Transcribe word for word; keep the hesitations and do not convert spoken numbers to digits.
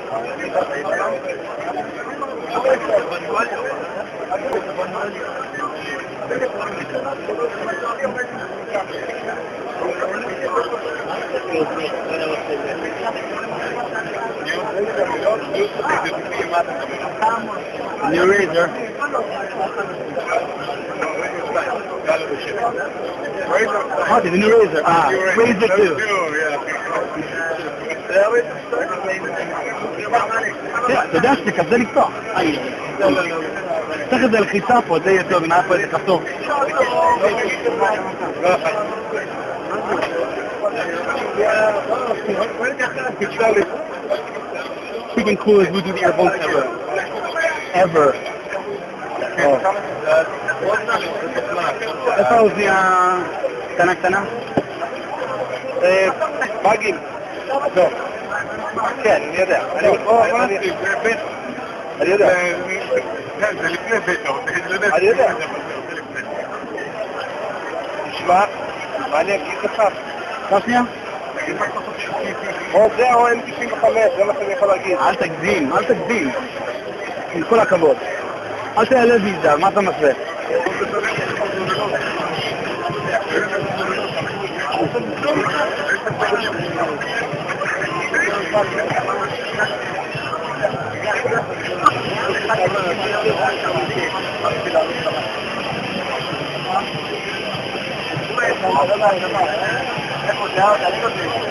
New razor. What is the new razor? Ah, razor two. אתה יודע שתקבל לפתוח. צריך את זה לחיצה פה, זה יהיה טוב, אם היה פה איזה כפתור. Freaking cool as we do the earphones ever. Ever. איפה האוזניה קטנה קטנה? בגים. לא. כן, אני יודע. אני יודע. זה לפני בטא. אני יודע. תשמע, מה אני אגיד לך? מה שנייה? או זה או אם תשעים וחמש, זה מה שאני יכול להגיד. אל תגזים, אל תגזים. עם כל הכבוד. אל תעלה ויזר, מה אתה משווה? איך הוא דעה?